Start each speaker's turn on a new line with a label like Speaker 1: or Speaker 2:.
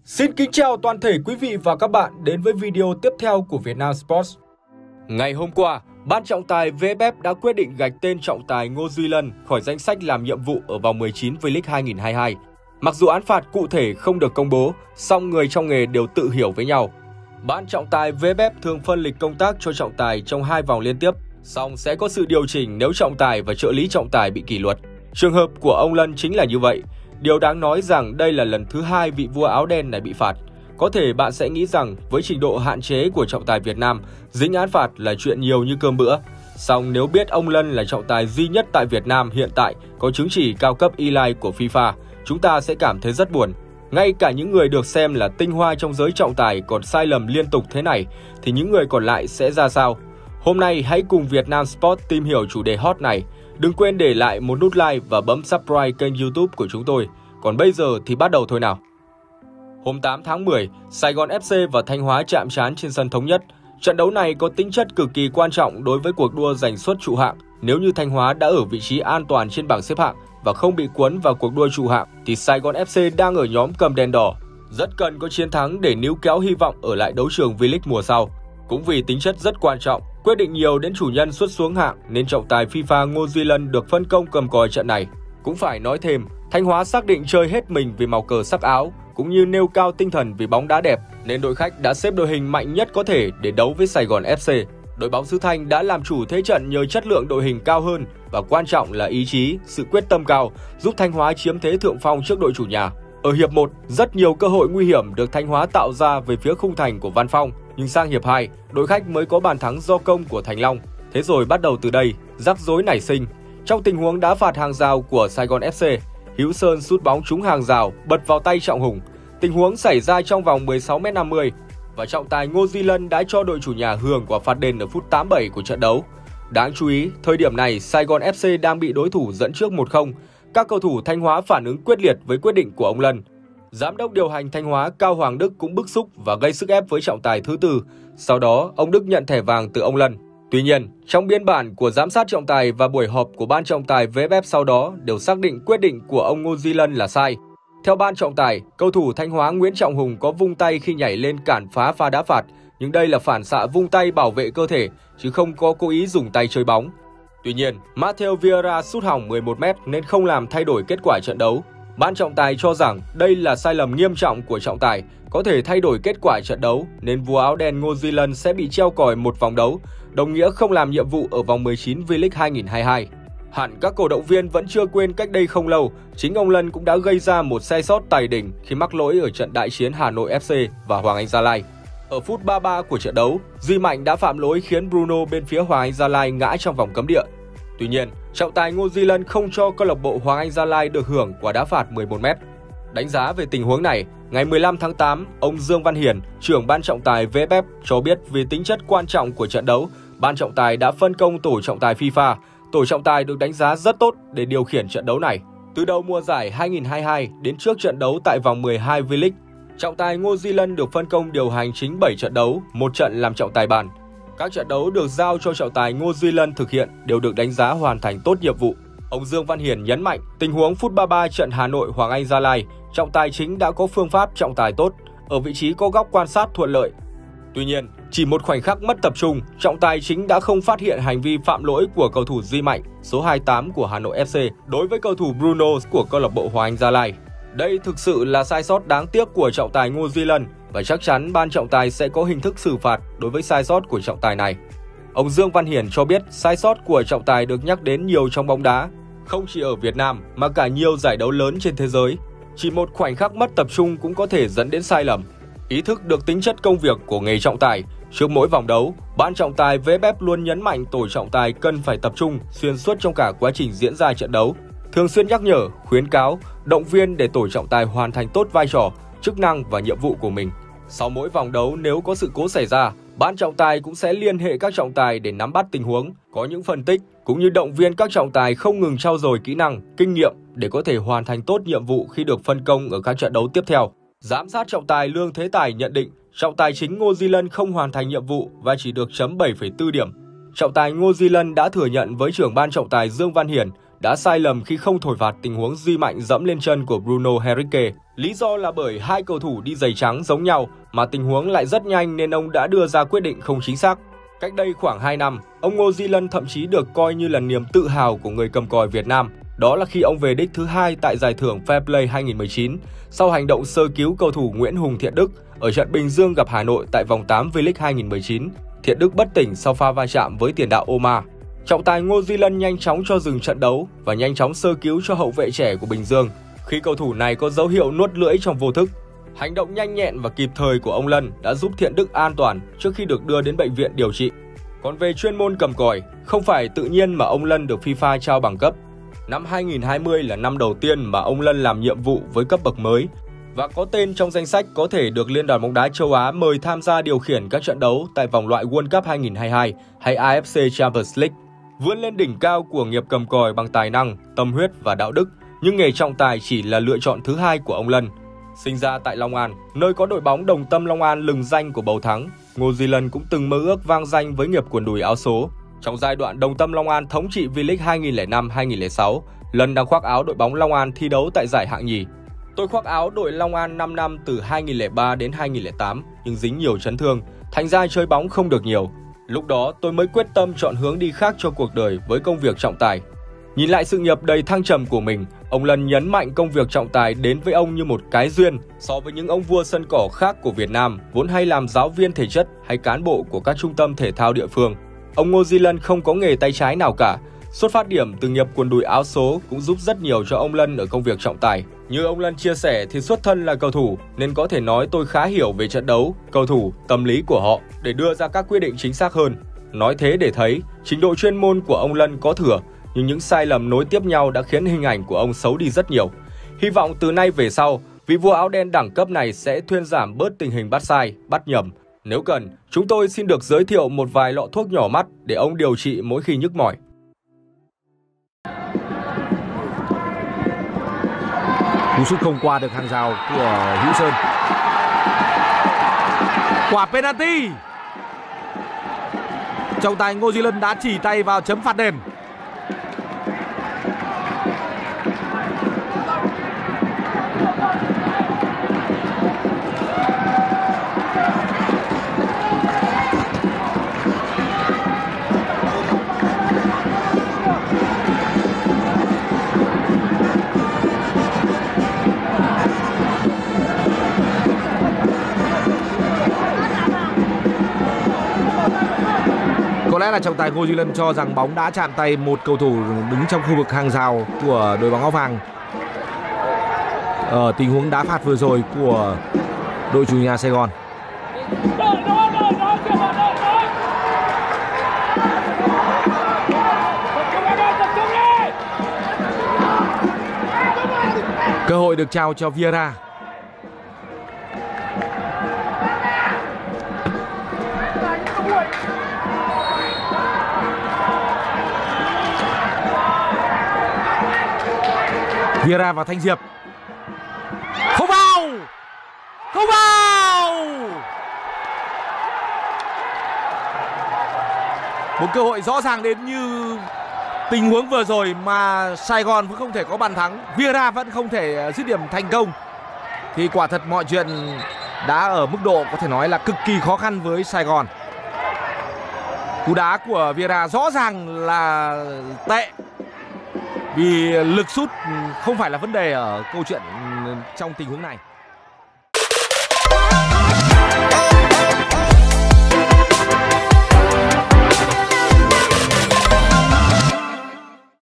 Speaker 1: Xin kính chào toàn thể quý vị và các bạn đến với video tiếp theo của Vietnam Sports. Ngày hôm qua, Ban trọng tài VFF đã quyết định gạch tên trọng tài Ngô Duy Lân khỏi danh sách làm nhiệm vụ ở vòng 19 V-League 2022. Mặc dù án phạt cụ thể không được công bố, song người trong nghề đều tự hiểu với nhau. Ban trọng tài VFF thường phân lịch công tác cho trọng tài trong 2 vòng liên tiếp, song sẽ có sự điều chỉnh nếu trọng tài và trợ lý trọng tài bị kỷ luật. Trường hợp của ông Lân chính là như vậy. Điều đáng nói rằng đây là lần thứ 2 vị vua áo đen này bị phạt. Có thể bạn sẽ nghĩ rằng với trình độ hạn chế của trọng tài Việt Nam, dính án phạt là chuyện nhiều như cơm bữa. Song nếu biết ông Lân là trọng tài duy nhất tại Việt Nam hiện tại có chứng chỉ cao cấp E-Line của FIFA, chúng ta sẽ cảm thấy rất buồn. Ngay cả những người được xem là tinh hoa trong giới trọng tài còn sai lầm liên tục thế này, thì những người còn lại sẽ ra sao? Hôm nay hãy cùng Vietnam Sport tìm hiểu chủ đề hot này. Đừng quên để lại một nút like và bấm subscribe kênh YouTube của chúng tôi. Còn bây giờ thì bắt đầu thôi nào. Hôm 8 tháng 10, Sài Gòn FC và Thanh Hóa chạm trán trên sân Thống Nhất. Trận đấu này có tính chất cực kỳ quan trọng đối với cuộc đua giành suất trụ hạng. Nếu như Thanh Hóa đã ở vị trí an toàn trên bảng xếp hạng và không bị cuốn vào cuộc đua trụ hạng, thì Sài Gòn FC đang ở nhóm cầm đèn đỏ. Rất cần có chiến thắng để níu kéo hy vọng ở lại đấu trường V-League mùa sau. Cũng vì tính chất rất quan trọng, quyết định nhiều đến chủ nhân sút xuống hạng nên trọng tài FIFA Ngô Duy Lân được phân công cầm còi trận này. Cũng phải nói thêm, Thanh Hóa xác định chơi hết mình vì màu cờ sắc áo, cũng như nêu cao tinh thần vì bóng đá đẹp, nên đội khách đã xếp đội hình mạnh nhất có thể để đấu với Sài Gòn FC. Đội bóng xứ Thanh đã làm chủ thế trận nhờ chất lượng đội hình cao hơn và quan trọng là ý chí, sự quyết tâm cao giúp Thanh Hóa chiếm thế thượng phong trước đội chủ nhà. Ở hiệp 1, rất nhiều cơ hội nguy hiểm được Thanh Hóa tạo ra về phía khung thành của Văn Phong, nhưng sang hiệp 2, đội khách mới có bàn thắng do công của Thành Long. Thế rồi bắt đầu từ đây, rắc rối nảy sinh. Trong tình huống đá phạt hàng rào của Sài Gòn FC, Hữu Sơn sút bóng trúng hàng rào, bật vào tay Trọng Hùng. Tình huống xảy ra trong vòng 16m50 và trọng tài Ngô Duy Lân đã cho đội chủ nhà hưởng quả phạt đền ở phút 87 của trận đấu. Đáng chú ý, thời điểm này Sài Gòn FC đang bị đối thủ dẫn trước 1-0. Các cầu thủ Thanh Hóa phản ứng quyết liệt với quyết định của ông Lân. Giám đốc điều hành Thanh Hóa Cao Hoàng Đức cũng bức xúc và gây sức ép với trọng tài thứ tư. Sau đó, ông Đức nhận thẻ vàng từ ông Lân. Tuy nhiên, trong biên bản của giám sát trọng tài và buổi họp của ban trọng tài VFF sau đó đều xác định quyết định của ông Ngô Duy Lân là sai. Theo ban trọng tài, cầu thủ Thanh Hóa Nguyễn Trọng Hùng có vung tay khi nhảy lên cản phá pha đá phạt, nhưng đây là phản xạ vung tay bảo vệ cơ thể, chứ không có cố ý dùng tay chơi bóng. Tuy nhiên, Matteo Vieira sút hỏng 11m nên không làm thay đổi kết quả trận đấu. Ban trọng tài cho rằng đây là sai lầm nghiêm trọng của trọng tài, có thể thay đổi kết quả trận đấu, nên vua áo đen Ngô Duy Lân sẽ bị treo còi một vòng đấu, đồng nghĩa không làm nhiệm vụ ở vòng 19 V-League 2022. Hẳn các cổ động viên vẫn chưa quên cách đây không lâu, chính ông Lân cũng đã gây ra một sai sót tài đỉnh khi mắc lỗi ở trận đại chiến Hà Nội FC và Hoàng Anh Gia Lai. Ở phút 33 của trận đấu, Duy Mạnh đã phạm lỗi khiến Bruno bên phía Hoàng Anh Gia Lai ngã trong vòng cấm địa. Tuy nhiên, trọng tài Ngô Duy Lân không cho câu lạc bộ Hoàng Anh Gia Lai được hưởng quả đá phạt 11m. Đánh giá về tình huống này, ngày 15 tháng 8, ông Dương Văn Hiển, trưởng ban trọng tài VFF cho biết vì tính chất quan trọng của trận đấu, ban trọng tài đã phân công tổ trọng tài FIFA. Tổ trọng tài được đánh giá rất tốt để điều khiển trận đấu này. Từ đầu mùa giải 2022 đến trước trận đấu tại vòng 12 V-League, trọng tài Ngô Duy Lân được phân công điều hành chính 7 trận đấu, một trận làm trọng tài bàn. Các trận đấu được giao cho trọng tài Ngô Duy Lân thực hiện đều được đánh giá hoàn thành tốt nhiệm vụ. Ông Dương Văn Hiển nhấn mạnh, tình huống phút 33 trận Hà Nội Hoàng Anh Gia Lai, trọng tài chính đã có phương pháp trọng tài tốt, ở vị trí có góc quan sát thuận lợi. Tuy nhiên, chỉ một khoảnh khắc mất tập trung, trọng tài chính đã không phát hiện hành vi phạm lỗi của cầu thủ Duy Mạnh, số 28 của Hà Nội FC, đối với cầu thủ Bruno của câu lạc bộ Hoàng Anh Gia Lai. Đây thực sự là sai sót đáng tiếc của trọng tài Ngô Duy Lân và chắc chắn ban trọng tài sẽ có hình thức xử phạt đối với sai sót của trọng tài này. Ông Dương Văn Hiển cho biết sai sót của trọng tài được nhắc đến nhiều trong bóng đá, không chỉ ở Việt Nam mà cả nhiều giải đấu lớn trên thế giới. Chỉ một khoảnh khắc mất tập trung cũng có thể dẫn đến sai lầm. Ý thức được tính chất công việc của nghề trọng tài, trước mỗi vòng đấu, ban trọng tài VFF luôn nhấn mạnh tổ trọng tài cần phải tập trung xuyên suốt trong cả quá trình diễn ra trận đấu, thường xuyên nhắc nhở, khuyến cáo, động viên để tổ trọng tài hoàn thành tốt vai trò, chức năng và nhiệm vụ của mình. Sau mỗi vòng đấu nếu có sự cố xảy ra, ban trọng tài cũng sẽ liên hệ các trọng tài để nắm bắt tình huống, có những phân tích cũng như động viên các trọng tài không ngừng trau dồi kỹ năng, kinh nghiệm để có thể hoàn thành tốt nhiệm vụ khi được phân công ở các trận đấu tiếp theo. Giám sát trọng tài Lương Thế Tài nhận định trọng tài chính Ngô Duy Lân không hoàn thành nhiệm vụ và chỉ được chấm 7,4 điểm. Trọng tài Ngô Duy Lân đã thừa nhận với trưởng ban trọng tài Dương Văn Hiển đã sai lầm khi không thổi phạt tình huống Duy Mạnh dẫm lên chân của Bruno Henrique. Lý do là bởi hai cầu thủ đi giày trắng giống nhau mà tình huống lại rất nhanh nên ông đã đưa ra quyết định không chính xác. Cách đây khoảng 2 năm, ông Ngô Duy Lân thậm chí được coi như là niềm tự hào của người cầm còi Việt Nam. Đó là khi ông về đích thứ 2 tại giải thưởng Fair Play 2019 sau hành động sơ cứu cầu thủ Nguyễn Hùng Thiện Đức ở trận Bình Dương gặp Hà Nội tại vòng 8 V-League 2019. Thiện Đức bất tỉnh sau pha va chạm với tiền đạo Omar. Trọng tài Ngô Duy Lân nhanh chóng cho dừng trận đấu và nhanh chóng sơ cứu cho hậu vệ trẻ của Bình Dương khi cầu thủ này có dấu hiệu nuốt lưỡi trong vô thức. Hành động nhanh nhẹn và kịp thời của ông Lân đã giúp Thiện Đức an toàn trước khi được đưa đến bệnh viện điều trị. Còn về chuyên môn cầm còi, không phải tự nhiên mà ông Lân được FIFA trao bằng cấp. Năm 2020 là năm đầu tiên mà ông Lân làm nhiệm vụ với cấp bậc mới và có tên trong danh sách có thể được Liên đoàn bóng đá châu Á mời tham gia điều khiển các trận đấu tại vòng loại World Cup 2022 hay AFC Champions League. Vươn lên đỉnh cao của nghiệp cầm còi bằng tài năng, tâm huyết và đạo đức, nhưng nghề trọng tài chỉ là lựa chọn thứ hai của ông Lân. Sinh ra tại Long An, nơi có đội bóng Đồng Tâm Long An lừng danh của bầu thắng, Ngô Duy Lân cũng từng mơ ước vang danh với nghiệp quần đùi áo số. Trong giai đoạn Đồng Tâm Long An thống trị V-League 2005-2006, Lân đang khoác áo đội bóng Long An thi đấu tại giải hạng nhì. Tôi khoác áo đội Long An 5 năm từ 2003 đến 2008, nhưng dính nhiều chấn thương, thành ra chơi bóng không được nhiều. Lúc đó tôi mới quyết tâm chọn hướng đi khác cho cuộc đời với công việc trọng tài. Nhìn lại sự nghiệp đầy thăng trầm của mình, ông Lân nhấn mạnh công việc trọng tài đến với ông như một cái duyên so với những ông vua sân cỏ khác của Việt Nam vốn hay làm giáo viên thể chất hay cán bộ của các trung tâm thể thao địa phương. Ông Ngô Duy Lân không có nghề tay trái nào cả. Xuất phát điểm từ nghiệp quần đùi áo số cũng giúp rất nhiều cho ông Lân ở công việc trọng tài. Như ông Lân chia sẻ thì xuất thân là cầu thủ nên có thể nói tôi khá hiểu về trận đấu, cầu thủ, tâm lý của họ để đưa ra các quyết định chính xác hơn. Nói thế để thấy, trình độ chuyên môn của ông Lân có thừa, nhưng những sai lầm nối tiếp nhau đã khiến hình ảnh của ông xấu đi rất nhiều. Hy vọng từ nay về sau, vị vua áo đen đẳng cấp này sẽ thuyên giảm bớt tình hình bắt sai, bắt nhầm. Nếu cần, chúng tôi xin được giới thiệu một vài lọ thuốc nhỏ mắt để ông điều trị mỗi khi nhức mỏi.
Speaker 2: Cú sút không qua được hàng rào của Hữu Sơn. Quả penalty. Trọng tài Ngô Duy Lân đã chỉ tay vào chấm phạt đền. Có lẽ là trọng tài Ngô Duy Lân cho rằng bóng đã chạm tay một cầu thủ đứng trong khu vực hàng rào của đội bóng áo vàng ở tình huống đá phạt vừa rồi của đội chủ nhà Sài Gòn. Cơ hội được trao cho Vieira. Vieira và Thanh Diệp. Không vào! Không vào! Một cơ hội rõ ràng đến như tình huống vừa rồi mà Sài Gòn vẫn không thể có bàn thắng, Vieira vẫn không thể dứt điểm thành công. Thì quả thật mọi chuyện đã ở mức độ có thể nói là cực kỳ khó khăn với Sài Gòn. Cú đá của Vieira rõ ràng là tệ, vì lực sút không phải là vấn đề ở câu chuyện trong tình huống này.